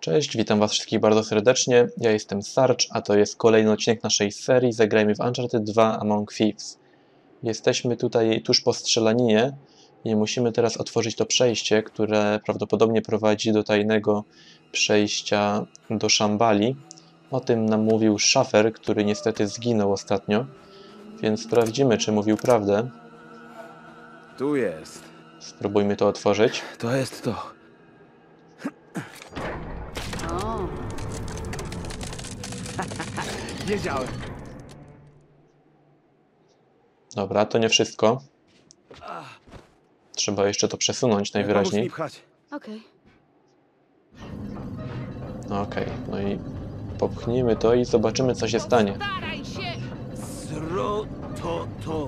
Cześć, witam was wszystkich bardzo serdecznie. Ja jestem Sarge, a to jest kolejny odcinek naszej serii Zagrajmy w Uncharted 2 Among Thieves. Jesteśmy tutaj tuż po strzelaninie i musimy teraz otworzyć to przejście, które prawdopodobnie prowadzi do tajnego przejścia do Shambali. O tym nam mówił szafer, który niestety zginął ostatnio, więc sprawdzimy, czy mówił prawdę. Tu jest. Spróbujmy to otworzyć. To jest to. O, Wiedziałem. Dobra, to nie wszystko. Trzeba jeszcze to przesunąć Pomóż najwyraźniej. mi pchać. okej. Okej, no i popchnijmy to i zobaczymy, co się stanie. Staraj się! Zro to.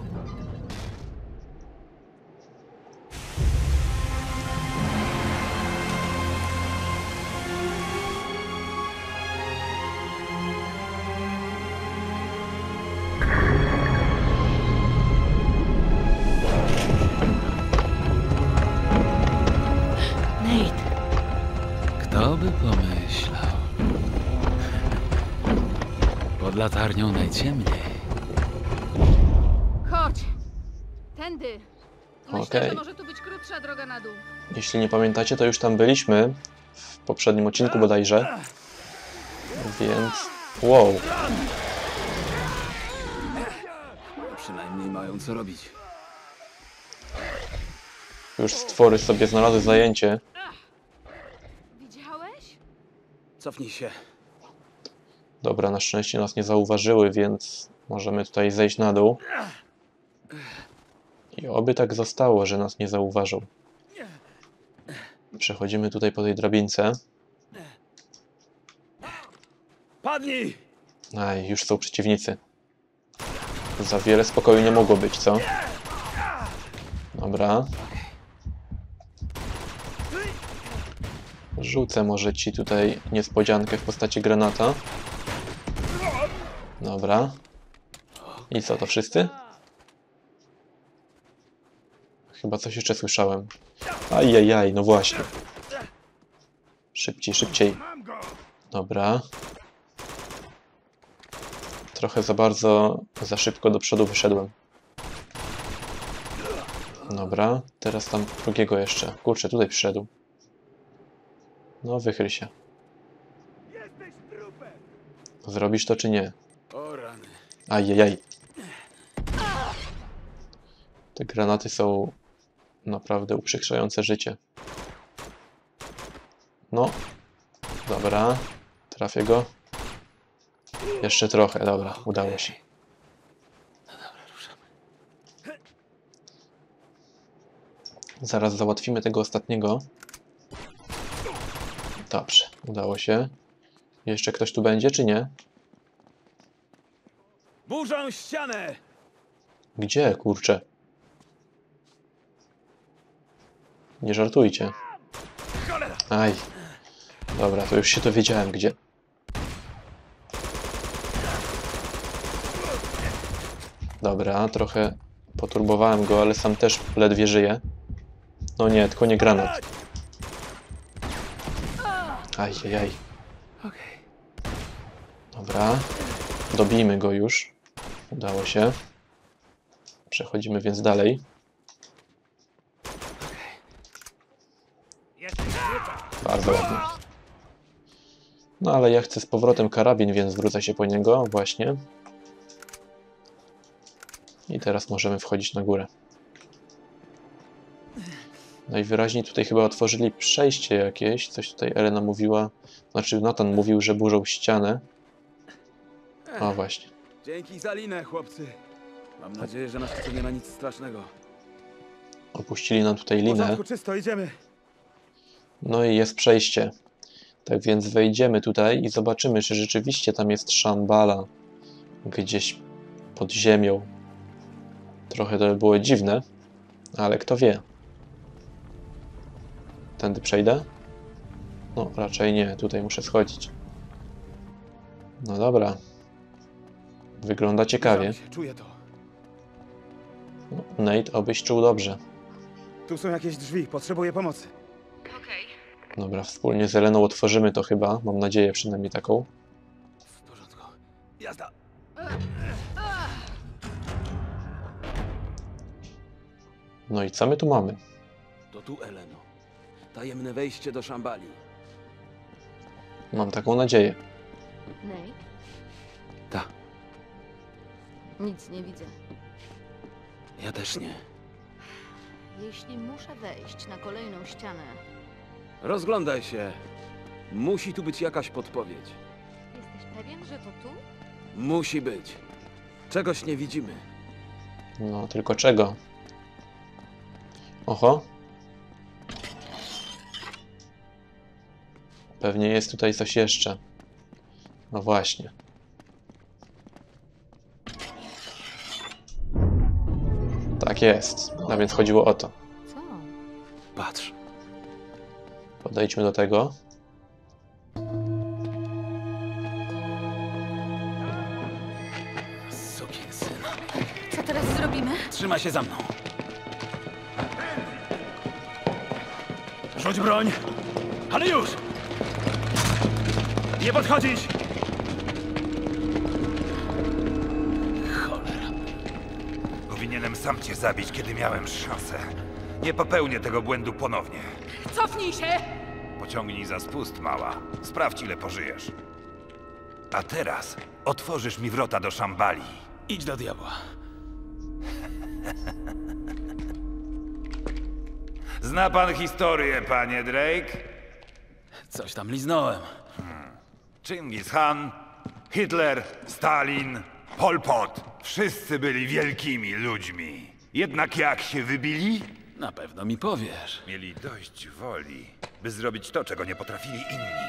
Nate, Kto by pomyślał? Pod latarnią najciemniej. chodź! Tędy! Myślę, Okej. że może tu być krótsza droga na dół. Jeśli nie pamiętacie, to już tam byliśmy w poprzednim odcinku bodajże. Więc... Wow, Przynajmniej mają co robić. już stwory sobie znalazły zajęcie. Widziałeś? Cofnij się. Dobra, na szczęście nas nie zauważyły, więc możemy tutaj zejść na dół. I oby tak zostało, że nas nie zauważą. Przechodzimy tutaj po tej drabince. Padnij! Aj, już są przeciwnicy. Za wiele spokoju nie mogło być, co? Dobra. Rzucę może ci tutaj niespodziankę w postaci granata. Dobra. I co, to wszyscy? Chyba coś jeszcze słyszałem. Ajajaj, no właśnie. Szybciej, szybciej. Dobra. Trochę za szybko do przodu wyszedłem. Dobra, teraz tam drugiego jeszcze. Kurczę, tutaj przyszedł. No, wychyl się. Zrobisz to czy nie? O rany. Ajajaj. Te granaty są naprawdę uprzykrzające życie. No. Dobra. Trafię go. Jeszcze trochę, dobra, udało się. Zaraz załatwimy tego ostatniego. Dobrze, udało się. Jeszcze ktoś tu będzie, czy nie? Burzą ścianę! Gdzie, kurczę? Nie żartujcie. Aj. Dobra, to już się dowiedziałem, gdzie. Dobra, trochę poturbowałem go, ale sam też ledwie żyje. No nie, tylko nie granat. Ajajaj. Okej. Dobra. Dobijmy go już. Udało się. Przechodzimy więc dalej. Bardzo ładnie. No ale ja chcę z powrotem karabin, więc zwrócę się po niego. Właśnie. I teraz możemy wchodzić na górę. Najwyraźniej tutaj chyba otworzyli przejście jakieś. Coś tutaj Elena mówiła. Znaczy Nathan mówił, że burzą ścianę. O właśnie. Dzięki za linę, chłopcy. Mam nadzieję, że nas tu nie ma nic strasznego. Opuścili nam tutaj W linę. porządku, czysto, idziemy. No i jest przejście. Tak więc wejdziemy tutaj i zobaczymy, czy rzeczywiście tam jest Shambhala. Gdzieś pod ziemią. Trochę to by było dziwne, ale kto wie. Tędy przejdę? No, raczej nie. Tutaj muszę schodzić. No dobra. Wygląda ciekawie. Zbliżamy się, czuję to. No, Nate, obyś czuł dobrze. Tu są jakieś drzwi, potrzebuję pomocy. Okej. Dobra, wspólnie z Eleną otworzymy to chyba. Mam nadzieję przynajmniej taką. W porządku. Jazda. No i co my tu mamy? To tu, Eleno. Tajemne wejście do Szambali. Mam taką nadzieję. Nate? Ta. Nic nie widzę. Ja też nie. Jeśli muszę wejść na kolejną ścianę, Rozglądaj się. Musi tu być jakaś podpowiedź. jesteś pewien, że to tu? Musi być. Czegoś nie widzimy. No, tylko czego? Oho. Pewnie jest tutaj coś jeszcze. No właśnie. Tak jest. A więc chodziło o to. Co? Patrz. Podejdźmy do tego. Sukinsyn. Co teraz zrobimy? Trzymaj się za mną. Rzuć broń! Ale już! Nie podchodzić! Cholera. Powinienem sam cię zabić, kiedy miałem szansę. Nie popełnię tego błędu ponownie. Cofnij się! Pociągnij za spust, mała. Sprawdź, ile pożyjesz. A teraz otworzysz mi wrota do Szambali. Idź do diabła. Zna pan historię, panie Drake? Coś tam liznąłem. Chingis Khan, Hitler, Stalin, Pol Pot. Wszyscy byli wielkimi ludźmi. Jednak jak się wybili? Na pewno mi powiesz. Mieli dość woli, by zrobić to, czego nie potrafili inni.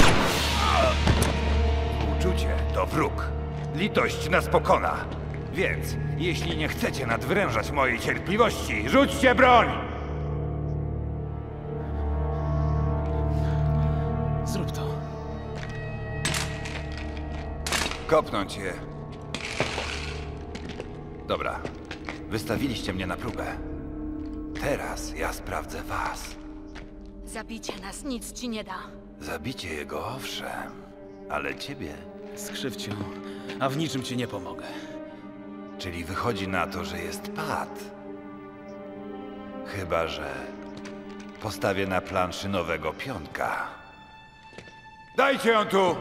Uczucie to wróg. Litość nas pokona. Więc, jeśli nie chcecie nadwrężać mojej cierpliwości, rzućcie broń! Zrób to. Kopnąć je. Dobra. Wystawiliście mnie na próbę. Teraz ja sprawdzę was. Zabicie nas nic ci nie da. Zabicie jego, owszem. Ale ciebie? Skrzywciu, a w niczym ci nie pomogę. Czyli wychodzi na to, że jest pad. Chyba że postawię na planszy nowego pionka. Dajcie ją tu!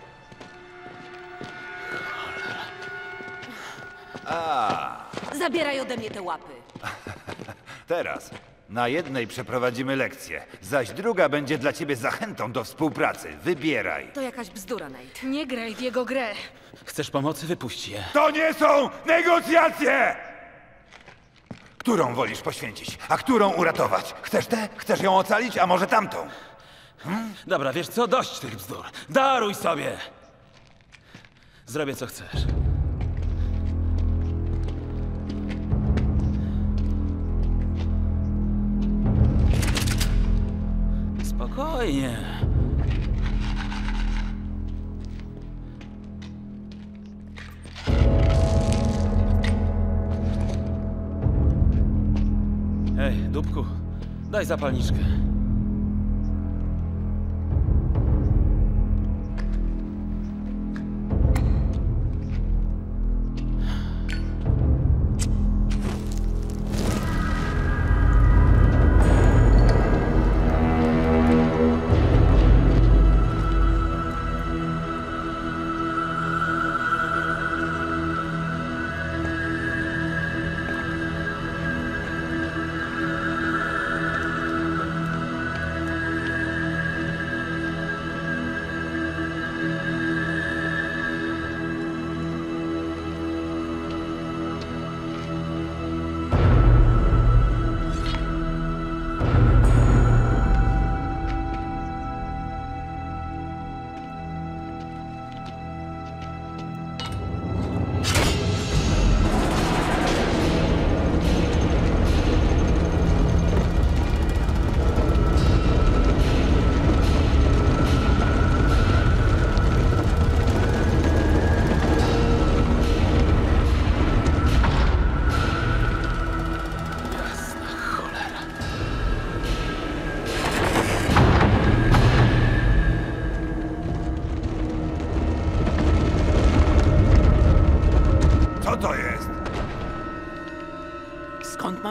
Zabieraj ode mnie te łapy. Teraz na jednej przeprowadzimy lekcję, zaś druga będzie dla ciebie zachętą do współpracy. Wybieraj. To jakaś bzdura, Nate. Nie graj w jego grę. Chcesz pomocy? Wypuść je. To nie są negocjacje! Którą wolisz poświęcić, a którą uratować? Chcesz tę? Chcesz ją ocalić, a może tamtą? Dobra, wiesz co? Dość tych bzdur. Daruj sobie! Zrobię co chcesz. Spokojnie. Hej, dupku, daj zapalniczkę.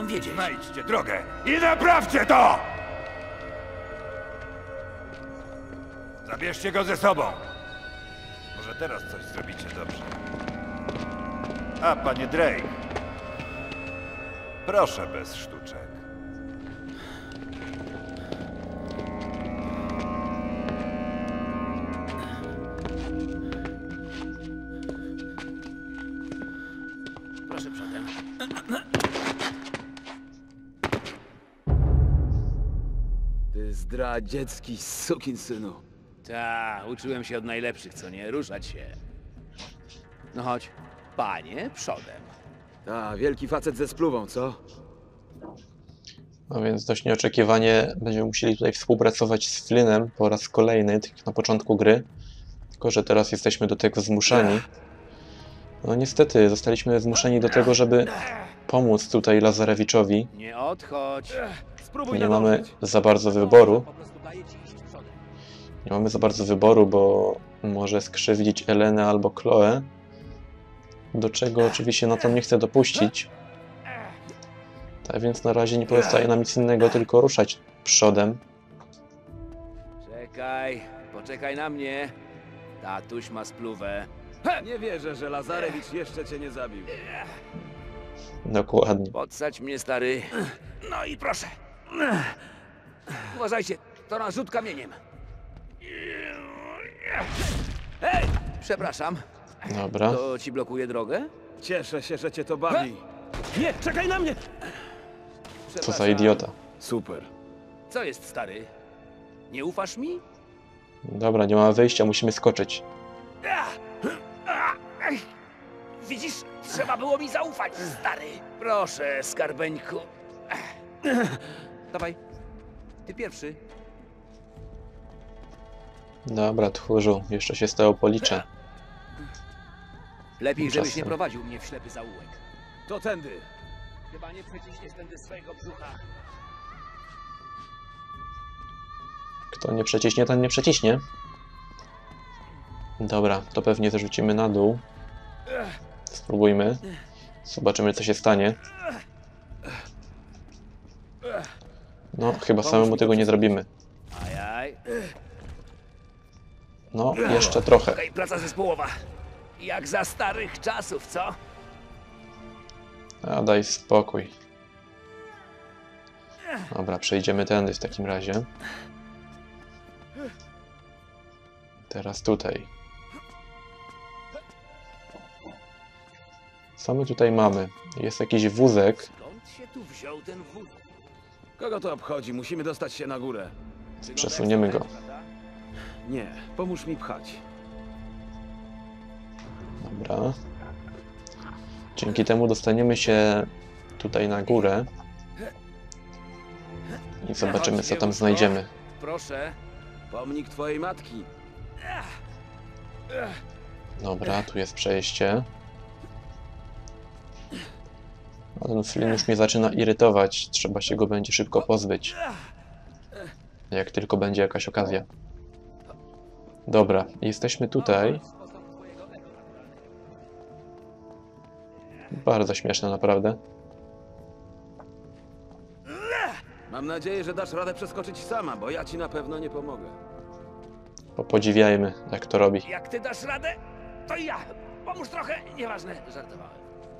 wiedzieć. Znajdźcie drogę i naprawcie to! Zabierzcie go ze sobą. Może teraz coś zrobicie dobrze. A, panie Drake. Proszę bez sztuczek. Proszę przodem. Ty zdradziecki sukinsynu. Ta, uczyłem się od najlepszych, co nie? Ruszać się. No chodź. Panie, przodem. Ta, wielki facet ze spluwą, co? No więc dość nieoczekiwanie będziemy musieli tutaj współpracować z Flynnem po raz kolejny, tak jak na początku gry. Tylko że teraz jesteśmy do tego zmuszani. No niestety, zostaliśmy zmuszeni do tego, żeby pomóc tutaj Lazarewiczowi. Nie odchodź. Spróbuj Nie mamy nadążyć. za bardzo wyboru. Po prostu daję ci iść przodem. Nie mamy za bardzo wyboru, bo może skrzywdzić Elenę albo Chloe. Do czego oczywiście Nathan nie chce dopuścić. Tak więc na razie nie pozostaje nam nic innego, tylko ruszać przodem. Czekaj, poczekaj na mnie. Tatuś ma spluwę. Nie wierzę, że Lazarewicz jeszcze cię nie zabił. Dokładnie. Podsadź mnie, stary. No i proszę. Uważajcie, to na rzut kamieniem. Hej! Przepraszam, Dobra. to ci blokuje drogę? Cieszę się, że cię to bawi. Nie, czekaj na mnie! Co za Przepraszam. idiota. Super. Co jest, stary? Nie ufasz mi? Dobra, nie ma wyjścia, musimy skoczyć. Widzisz, trzeba było mi zaufać, stary. Proszę, skarbeńku. Dawaj, ty pierwszy. Dobra, tchórzu, jeszcze się z tego policzę. Lepiej, żebyś nie Czasem. prowadził mnie w ślepy zaułek. To tędy. Chyba nie przeciśniesz tędy swojego brzucha. Kto nie przeciśnie, ten nie przeciśnie. Dobra, to pewnie zrzucimy na dół. Spróbujmy. Zobaczymy, co się stanie. No, chyba samemu tego nie zrobimy. Ajaj. No, jeszcze trochę. Okej, praca zespołowa. Jak za starych czasów, co? A daj spokój. Dobra, przejdziemy tędy w takim razie. Teraz tutaj. Co my tutaj mamy? Jest jakiś wózek. Skąd się tu wziął ten wóz? Kogo to obchodzi? Musimy dostać się na górę. Przesuniemy go. Nie, pomóż mi pchać. Dobra. Dzięki temu dostaniemy się tutaj na górę. I zobaczymy, co tam znajdziemy. Proszę. Pomnik twojej matki. Dobra, tu jest przejście. A ten Flynn już mnie zaczyna irytować. Trzeba się go będzie szybko pozbyć. Jak tylko będzie jakaś okazja. Dobra, jesteśmy tutaj. Bardzo śmieszne, naprawdę. Mam nadzieję, że dasz radę przeskoczyć sama, bo ja ci na pewno nie pomogę. Podziwiajmy, jak to robi. Jak ty dasz radę, to i ja. Pomóż trochę, nieważne. Żartowałem.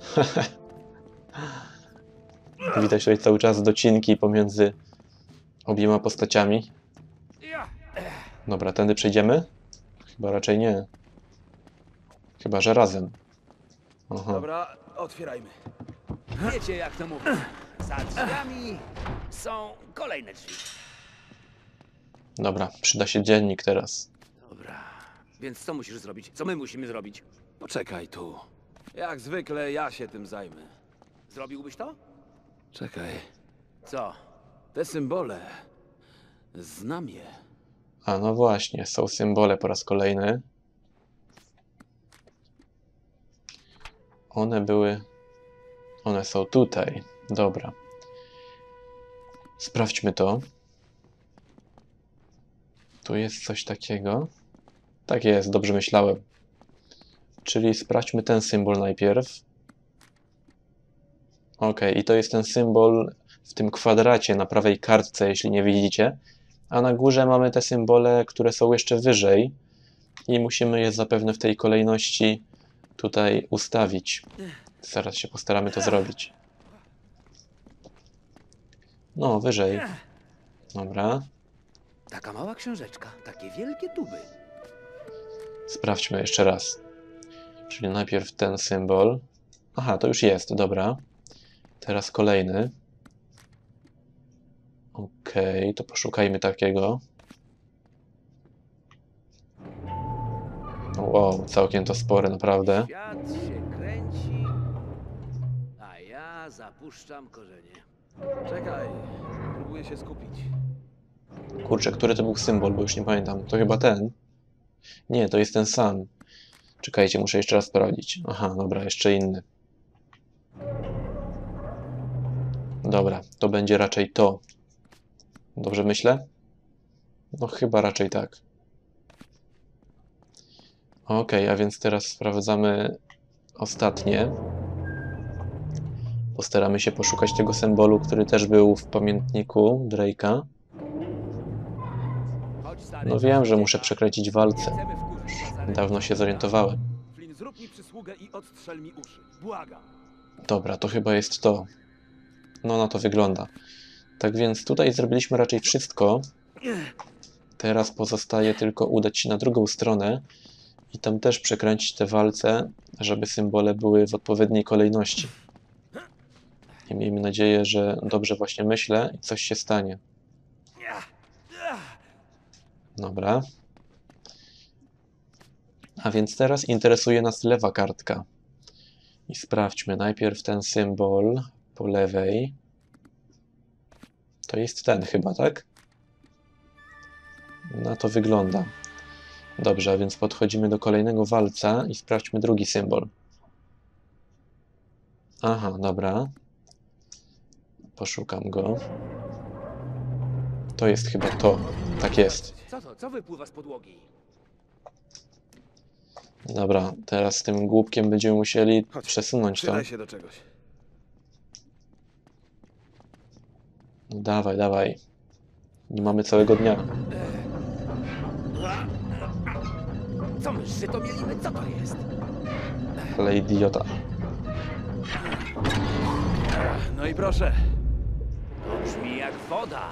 Widać tutaj cały czas docinki pomiędzy obiema postaciami. Dobra, tędy przejdziemy? Chyba raczej nie. Chyba, że razem. Aha. Dobra, otwierajmy. Wiecie, jak to mówię. Za drzwiami są kolejne drzwi. Dobra, przyda się dziennik teraz. Dobra. Więc co musisz zrobić? Co my musimy zrobić? Poczekaj tu. Jak zwykle ja się tym zajmę. Zrobiłbyś to? Czekaj. Co? Te symbole. Znam je. A no właśnie, są symbole po raz kolejny. One są tutaj. Dobra. Sprawdźmy to. Tu jest coś takiego. Tak jest, dobrze myślałem. Czyli sprawdźmy ten symbol najpierw. Ok, i to jest ten symbol w tym kwadracie na prawej kartce, jeśli nie widzicie. A na górze mamy te symbole, które są jeszcze wyżej i musimy je zapewne w tej kolejności tutaj ustawić. Zaraz się postaramy to zrobić. No, wyżej. Dobra. Taka mała książeczka, takie wielkie tuby. Sprawdźmy jeszcze raz. Czyli najpierw ten symbol. Aha, to już jest, dobra. Teraz kolejny. Okej, to poszukajmy takiego. Wow, całkiem to spore, naprawdę. Świat się kręci, a ja zapuszczam korzenie. Czekaj, próbuję się skupić. Kurczę, który to był symbol, bo już nie pamiętam. To chyba ten? Nie, to jest ten sam. Czekajcie, muszę jeszcze raz sprawdzić. Aha, dobra, jeszcze inny. Dobra, to będzie raczej to. Dobrze myślę? No chyba raczej tak. Ok, a więc teraz sprawdzamy ostatnie. Postaramy się poszukać tego symbolu, który też był w pamiętniku Drake'a. Chodź, stary, No wiem, że muszę przekręcić walce. chcemy wkurzyć Lazarego. Dawno się zorientowałem. Flynn, zrób mi przysługę i odstrzel mi uszy. Błagam. Dobra, to chyba jest to. No na to wygląda. Tak więc tutaj zrobiliśmy raczej wszystko. Teraz pozostaje tylko udać się na drugą stronę i tam też przekręcić te walce, żeby symbole były w odpowiedniej kolejności. I miejmy nadzieję, że dobrze właśnie myślę i coś się stanie. Dobra. A więc teraz interesuje nas lewa kartka. I sprawdźmy najpierw ten symbol po lewej. To jest ten chyba, tak? Na to wygląda. Dobrze, a więc podchodzimy do kolejnego walca i sprawdźmy drugi symbol. Aha, dobra. Poszukam go. To jest chyba to. Tak jest. Co to? Co wypływa z podłogi? Dobra, teraz z tym głupkiem będziemy musieli przesunąć to. Przydaj się do czegoś. No dawaj, dawaj. Nie mamy całego dnia. Co my, żyto mielimy? Co to jest? Ale idiota. No i proszę. To brzmi jak woda.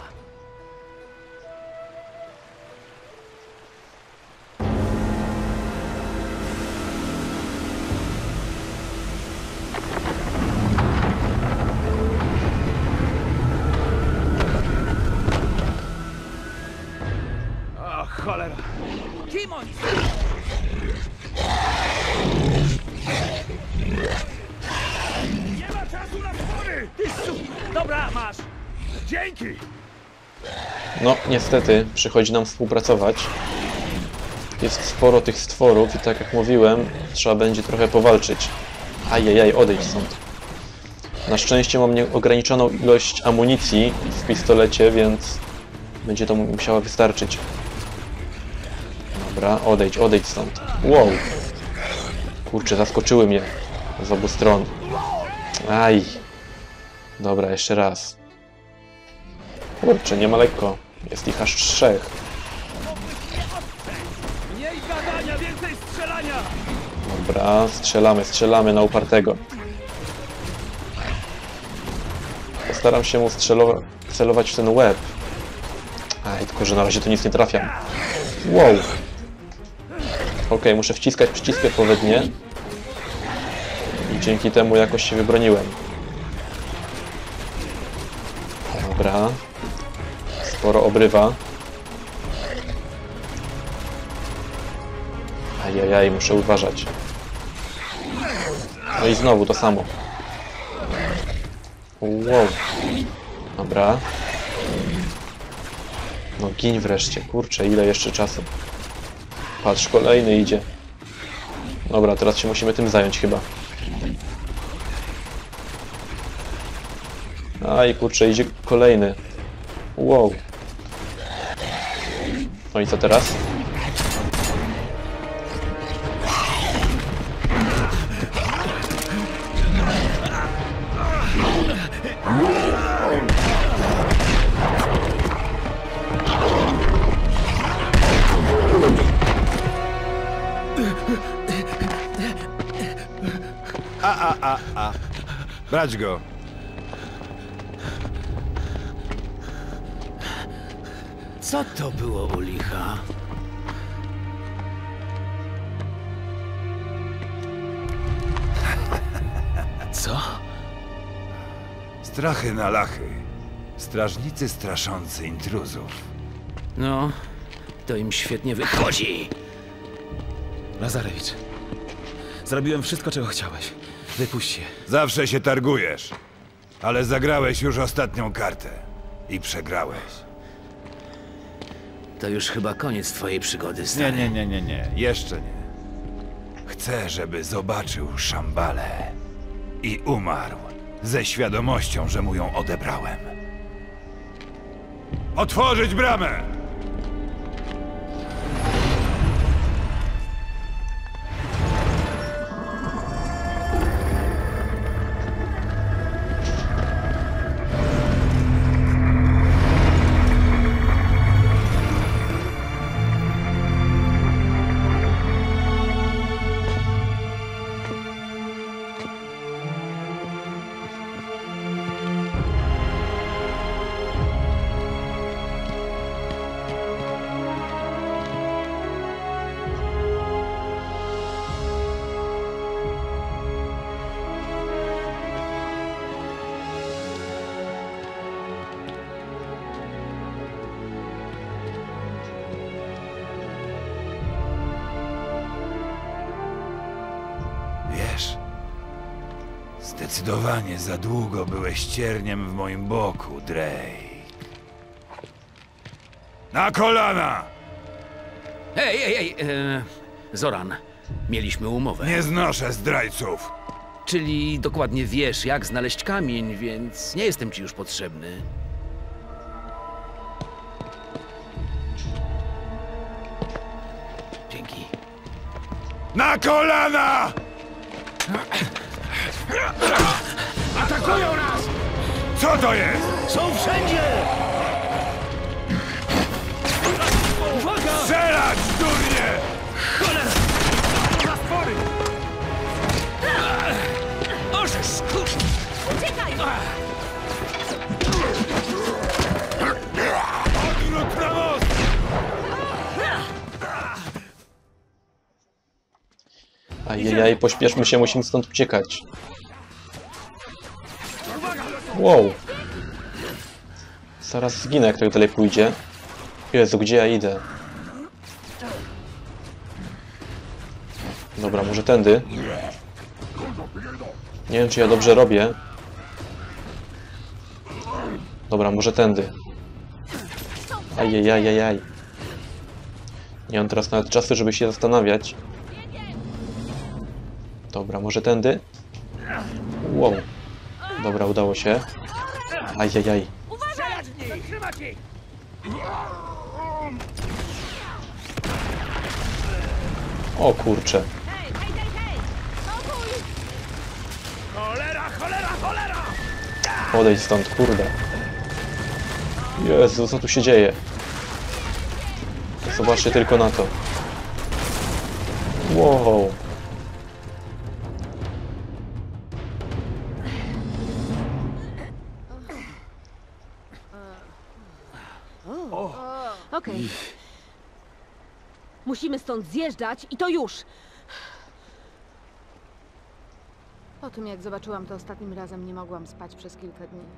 O, cholera. Kim oni są? Nie ma czasu na spory! Ty suki! Dobra, masz! Dzięki! No, niestety, przychodzi nam współpracować. Jest sporo tych stworów i tak jak mówiłem, trzeba będzie trochę powalczyć. Ajajaj, odejdź stąd. Na szczęście mam nieograniczoną ilość amunicji w pistolecie, więc będzie to musiało wystarczyć. Dobra, odejdź stąd. Wow! Kurczę, zaskoczyły mnie z obu stron. Aj! Dobra, jeszcze raz. Kurczę, nie ma lekko. Jest ich aż 3. Mniej gadania, więcej strzelania! Dobra, strzelamy na upartego. Postaram się mu celować w ten łeb. Aj, tylko że na razie to nic nie trafiam. Wow! Okej, muszę wciskać przyciski odpowiednie. I dzięki temu jakoś się wybroniłem. Dobra. Sporo obrywa. Ajajaj, muszę uważać. No i znowu to samo. Wow. Dobra. No gin wreszcie, kurczę, ile jeszcze czasu. Patrz, kolejny idzie. Dobra, teraz się musimy tym zająć chyba. Aj, kurczę, idzie kolejny. Wow. No i co teraz? Brać go. Co to było u licha? Co? Strachy na lachy. Strażnicy straszący intruzów. No, to im świetnie wychodzi. Lazarewicz, zrobiłem wszystko, czego chciałeś. Wypuść je. Zawsze się targujesz. Ale zagrałeś już ostatnią kartę. I przegrałeś. To już chyba koniec twojej przygody, stary. Nie. Jeszcze nie. Chcę, żeby zobaczył Szambalę. I umarł. Ze świadomością, że mu ją odebrałem. Otworzyć bramę! Wiesz, zdecydowanie za długo byłeś cierniem w moim boku, Drake. Na kolana! Ej! Zoran, mieliśmy umowę. Nie znoszę zdrajców. Czyli dokładnie wiesz, jak znaleźć kamień, więc nie jestem ci już potrzebny. Dzięki. Na kolana! Atakują nas! Co to jest? Są wszędzie! Uwaga! Strzelać, durnie! Cholera! Zaspory! Orzesz, kurwa! Uciekaj! Odwrót na most! Ajajaj, pośpieszmy się, musimy stąd uciekać. Wow. Zaraz zginę, jak tak dalej pójdzie. Jezu, gdzie ja idę? Dobra, może tędy. Nie wiem, czy ja dobrze robię. Dobra, może tędy. Ajajajajaj. Nie mam teraz nawet czasu, żeby się zastanawiać. Dobra, może tędy? Wow. Dobra, udało się. Ajajaj. O kurczę. Odejdź stąd, kurde. Jezu, co tu się dzieje? Zobaczcie tylko na to. Wow. Okej. Musimy stąd zjeżdżać i to już! Po tym, jak zobaczyłam to ostatnim razem, nie mogłam spać przez kilka dni.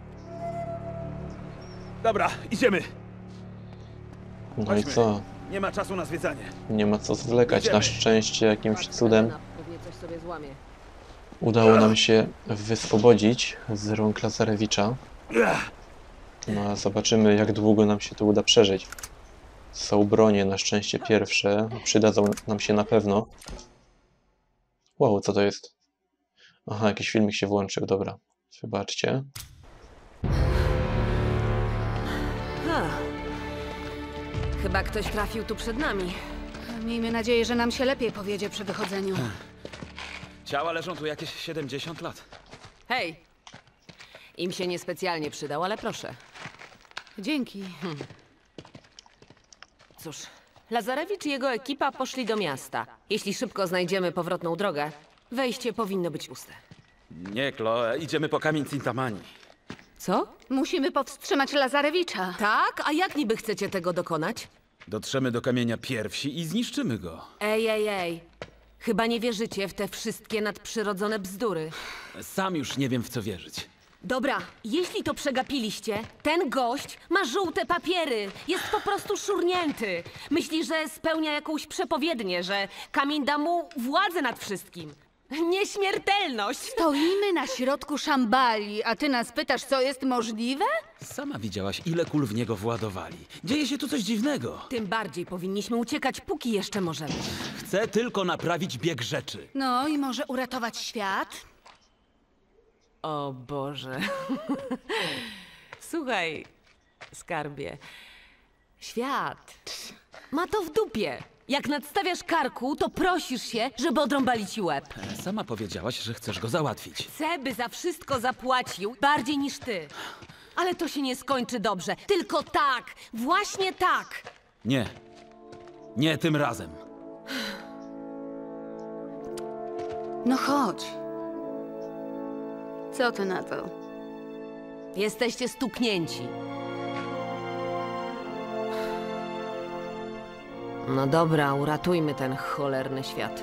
Dobra, idziemy. No i co? Nie ma czasu na zwiedzanie. Nie ma co zwlekać. Na szczęście jakimś cudem Pewnie coś sobie złamie. udało nam się wyswobodzić z rąk Lazarewicza. No a zobaczymy, jak długo nam się to uda przeżyć. Są bronie, na szczęście pierwsze. Przydadzą nam się na pewno. Wow, co to jest? Aha, jakiś filmik się włączył, dobra. Wybaczcie. Chyba ktoś trafił tu przed nami. Miejmy nadzieję, że nam się lepiej powiedzie przy wychodzeniu. Ciała leżą tu jakieś 70 lat. Hej! Im się niespecjalnie przydał, ale proszę. Dzięki. Cóż, Lazarewicz i jego ekipa poszli do miasta. Jeśli szybko znajdziemy powrotną drogę, Wejście powinno być puste. Nie, Chloe, idziemy po kamień Cintamani. Co? Musimy powstrzymać Lazarewicza. Tak? A jak niby chcecie tego dokonać? Dotrzemy do kamienia pierwsi i zniszczymy go. Ej. Chyba nie wierzycie w te wszystkie nadprzyrodzone bzdury. Sam już nie wiem, w co wierzyć. Dobra, jeśli to przegapiliście, ten gość ma żółte papiery. Jest po prostu szurnięty. Myśli, że spełnia jakąś przepowiednię, że kamień da mu władzę nad wszystkim. Nieśmiertelność! Stoimy na środku Szambali, a ty nas pytasz, co jest możliwe? Sama widziałaś, ile kul w niego władowali. Dzieje się tu coś dziwnego. Tym bardziej powinniśmy uciekać, póki jeszcze możemy. Chcę tylko naprawić bieg rzeczy. No i może uratować świat? O Boże. Słuchaj, skarbie. Świat ma to w dupie. Jak nadstawiasz karku, to prosisz się, żeby odrąbali ci łeb. Sama powiedziałaś, że chcesz go załatwić. Chcę, by za wszystko zapłacił bardziej niż ty. Ale to się nie skończy dobrze. Tylko tak, właśnie tak. Nie. Nie tym razem. No chodź. Co ty na to? Jesteście stuknięci. No dobra, uratujmy ten cholerny świat.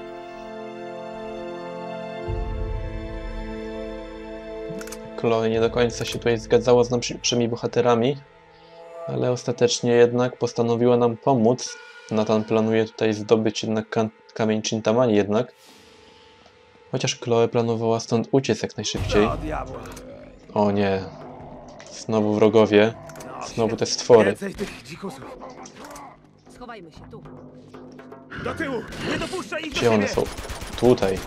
Chloe nie do końca się tutaj zgadzała z naszymi bohaterami, ale ostatecznie jednak postanowiła nam pomóc. Nathan planuje tutaj zdobyć jednak kamień Cintamani jednak. Chociaż Chloe planowała stąd uciec jak najszybciej. O nie. Znowu wrogowie. Znowu te stwory. Więcej tych dzikusów. Schowajmy się tu. Do tyłu! Nie dopuszczaj ich do Gdzie one siebie! są? Tutaj.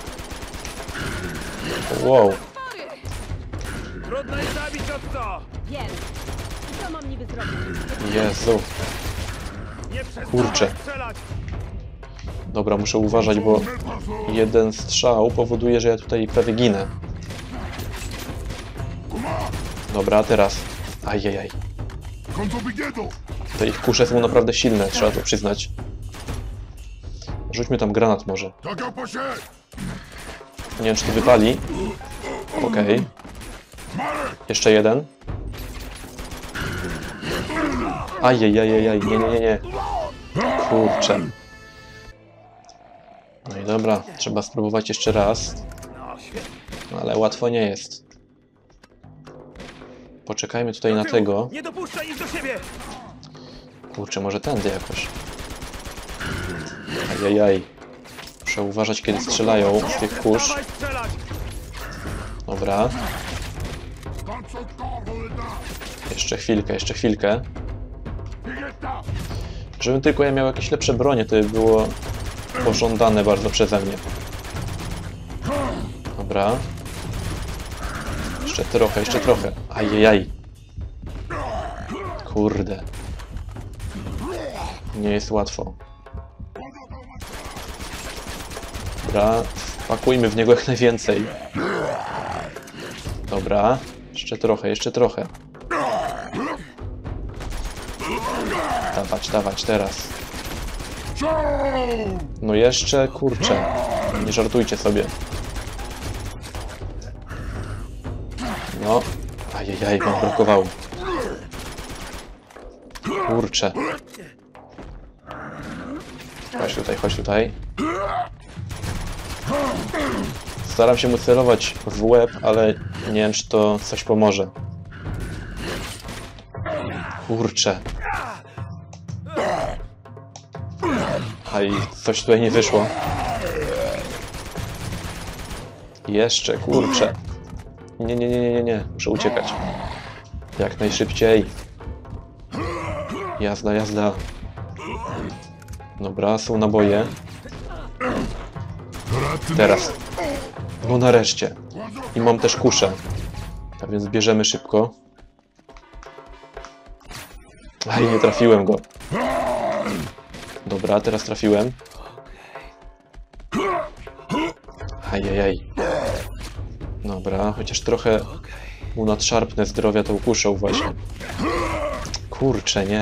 Wow. Trudno je zabić od co! Wiem. I co mam niby zrobić? Jezu. Nie przestawaj Kurczę. strzelać! Dobra, muszę uważać, bo jeden strzał powoduje, że ja tutaj prawie ginę. Dobra, teraz. Ajajaj. Te ich kusze są naprawdę silne, trzeba to przyznać. Rzućmy tam granat może. Nie wiem, czy to wypali. Okej. Jeszcze jeden. Ajajajajaj, nie. Kurczę. No i dobra, trzeba spróbować jeszcze raz. No, ale łatwo nie jest. Poczekajmy tutaj na tego. Nie dopuszczaj ich do siebie! Kurczę, może tędy jakoś. Ajajaj. Muszę uważać, kiedy strzelają z tych kurz. Dawaj strzelać! Dobra. Jeszcze chwilkę. Żebym tylko ja miał jakieś lepsze bronie, to by było pożądane bardzo przeze mnie. Dobra. Jeszcze trochę. Ajajaj. Kurde. Nie jest łatwo. Dobra, pakujmy w niego jak najwięcej. Dobra, jeszcze trochę. Dawać, teraz. No jeszcze, kurczę. Nie żartujcie sobie. No. Ajajaj, wam brakowało. Kurczę. Chodź tutaj. Staram się mu celować w łeb, ale nie wiem, czy to coś pomoże. Kurczę. Aj, coś tutaj nie wyszło. Jeszcze, kurczę. Nie. Muszę uciekać. Jak najszybciej. Jazda. Dobra, są naboje. Teraz. No nareszcie. I mam też kuszę. Tak więc bierzemy szybko. Aj, nie trafiłem go. Dobra, teraz trafiłem. Ajajaj. Dobra, chociaż trochę mu nadszarpnę zdrowia tą kuszą właśnie. Kurczę, nie.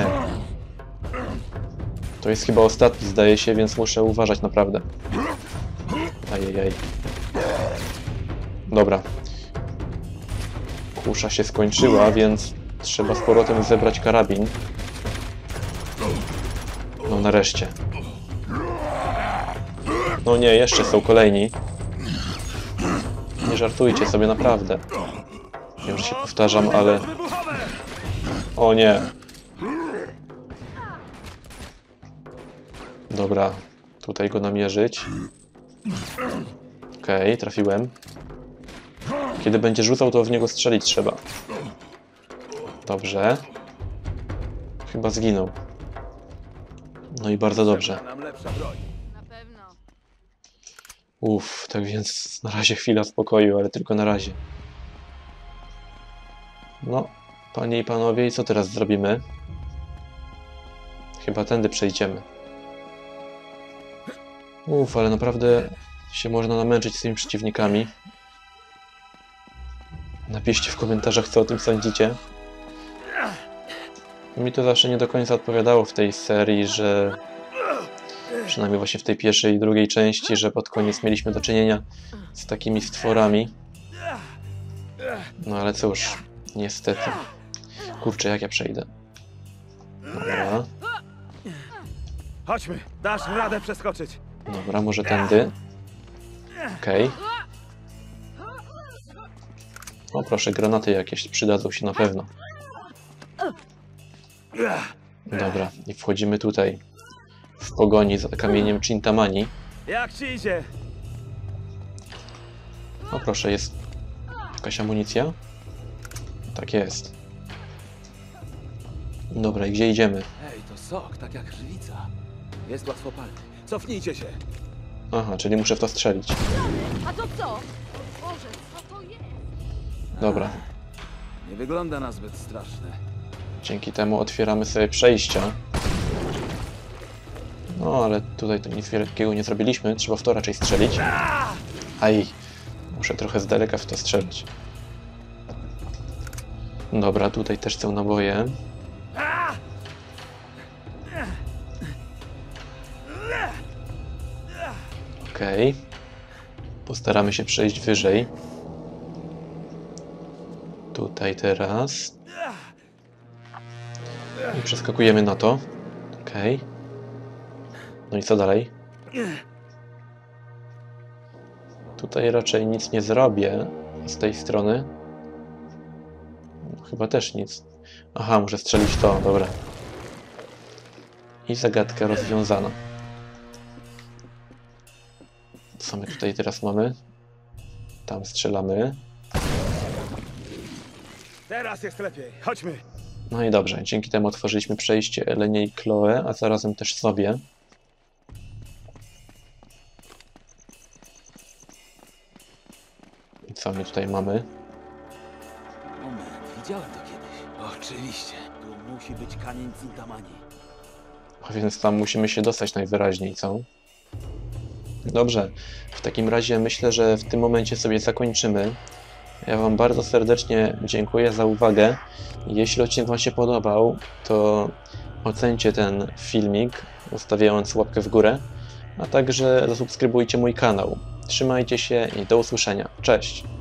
To jest chyba ostatni, zdaje się, więc muszę uważać naprawdę. Ajajaj. Dobra. Kusza się skończyła, więc trzeba z powrotem zebrać karabin. No nareszcie. No nie, jeszcze są kolejni. Nie żartujcie sobie, naprawdę. Wiem, że się powtarzam, ale... O nie. Dobra, tutaj go namierzyć. Okej, trafiłem. Kiedy będzie rzucał, to w niego strzelić trzeba. Dobrze. Chyba zginął. No i bardzo dobrze. Nam lepsza broń. Na pewno. Uff, tak więc na razie chwila spokoju, ale tylko na razie. No, panie i panowie, i co teraz zrobimy? Chyba tędy przejdziemy. Uff, ale naprawdę się można namęczyć z tymi przeciwnikami. Napiszcie w komentarzach, co o tym sądzicie. Mi to zawsze nie do końca odpowiadało w tej serii, że... Przynajmniej właśnie w tej pierwszej i drugiej części, że pod koniec mieliśmy do czynienia z takimi stworami. No ale cóż, niestety. Kurczę, jak ja przejdę. Dobra. Chodźmy, dasz radę przeskoczyć. Dobra, może tędy. Okej. O proszę, granaty jakieś przydadzą się na pewno. Dobra, i wchodzimy tutaj. W pogoni za kamieniem Chintamani. Jak ci idzie? O proszę, jest jakaś amunicja? Tak jest. Dobra, i gdzie idziemy? Ej, to sok, tak jak żywica. Jest łatwopalny. Cofnijcie się. Aha, czyli muszę w to strzelić. A to co? Boże, co to jest? Dobra, Nie wygląda na zbyt straszne. dzięki temu otwieramy sobie przejścia. No, ale tutaj to nic wielkiego nie zrobiliśmy. Trzeba w to raczej strzelić. Aj, muszę trochę z daleka w to strzelać. Dobra, tutaj też są naboje. Okej. Postaramy się przejść wyżej. Tutaj teraz. I przeskakujemy na to. Okej. No i co dalej? Tutaj raczej nic nie zrobię z tej strony. No, chyba też nic. Aha, muszę strzelić to, dobra. I zagadka rozwiązana. Co my tutaj teraz mamy? Tam strzelamy. Teraz jest lepiej. Chodźmy. No i dobrze, dzięki temu otworzyliśmy przejście Elenie i Chloe, a zarazem też sobie. I co my tutaj mamy? Moment, widziałem to kiedyś. Oczywiście, tu musi być kamień Chintamani. A więc tam musimy się dostać najwyraźniej, co? Dobrze, w takim razie myślę, że w tym momencie sobie zakończymy. Ja Wam bardzo serdecznie dziękuję za uwagę. Jeśli odcinek Wam się podobał, to ocencie ten filmik, zostawiając łapkę w górę, a także zasubskrybujcie mój kanał. Trzymajcie się i do usłyszenia. Cześć!